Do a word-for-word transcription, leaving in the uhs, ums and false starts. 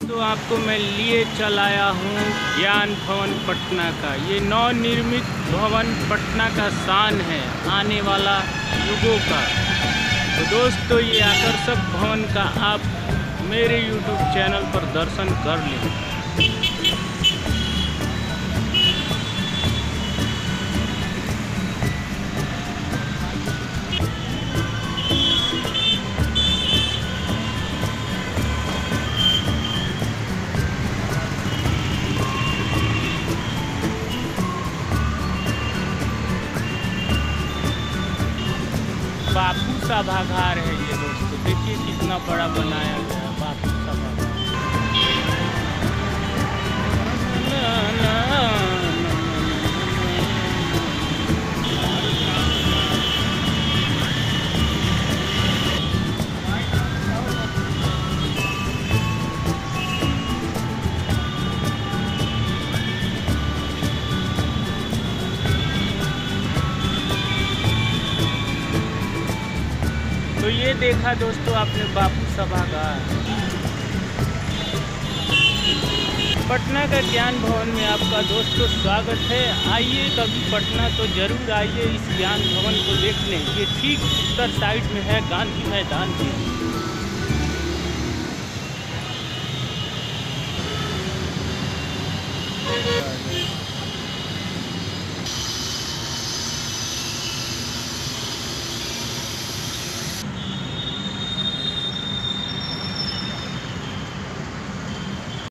तो आपको मैं लिए चल आया हूँ ज्ञान भवन पटना का। ये नवनिर्मित भवन पटना का शान है आने वाला युगों का। तो दोस्तों, ये आकर्षक भवन का आप मेरे यूट्यूब चैनल पर दर्शन कर लें। बापू सभागार है ये दोस्तों, देखिए कितना बड़ा बनाया गया बापू सभागार। तो ये देखा दोस्तों आपने बापू सभागार। पटना का ज्ञान भवन में आपका दोस्तों स्वागत है। आइए कभी पटना तो जरूर आइए इस ज्ञान भवन को देखने। ये ठीक उत्तर साइड में है गांधी मैदान के।